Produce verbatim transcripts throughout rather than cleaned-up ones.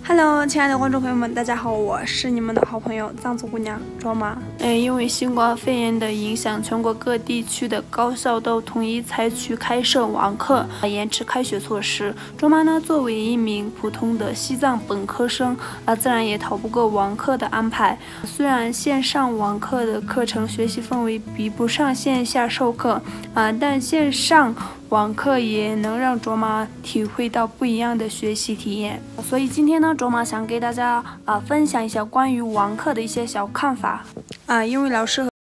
Hello， 亲爱的观众朋友们，大家好，我是你们的好朋友藏族姑娘卓玛。嗯，因为新冠肺炎的影响，全国各地区的高校都统一采取开设网课、延迟开学措施。卓玛呢，作为一名普通的西藏本科生，啊，自然也逃不过网课的安排。虽然线上网课的课程学习氛围比不上线下授课，啊，但线上网课也能让卓玛体会到不一样的学习体验。所以今天呢，卓玛想给大家啊、呃、分享一下关于网课的一些小看法啊、呃，因为老师和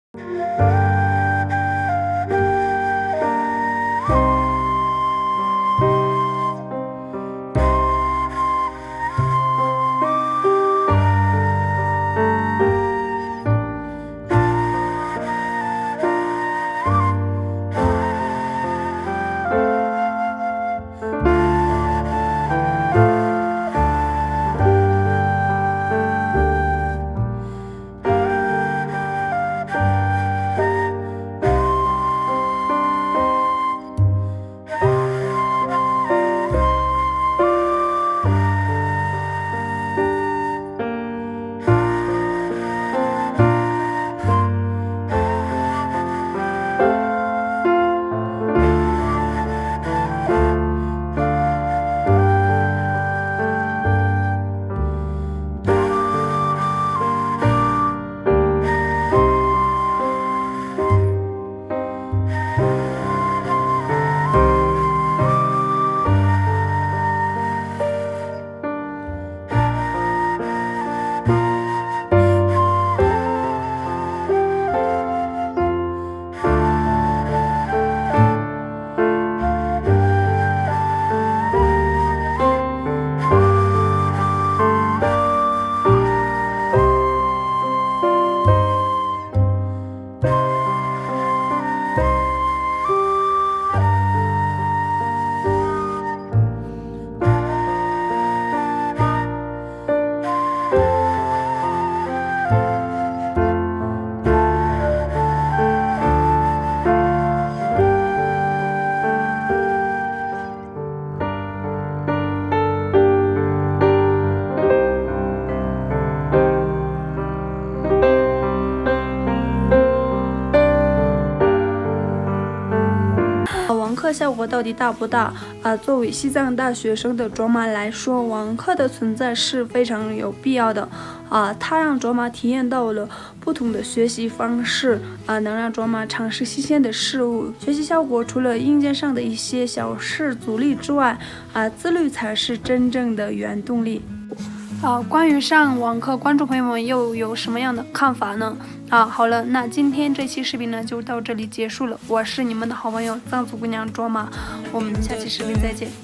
网课效果到底大不大啊、呃？作为西藏大学生的卓玛来说，网课的存在是非常有必要的啊、呃！它让卓玛体验到了不同的学习方式啊、呃，能让卓玛尝试新鲜的事物。学习效果除了硬件上的一些小事阻力之外，啊、呃，自律才是真正的原动力。啊，关于上网课，观众朋友们又有什么样的看法呢？啊，好了，那今天这期视频呢就到这里结束了。我是你们的好朋友藏族姑娘卓玛，我们下期视频再见。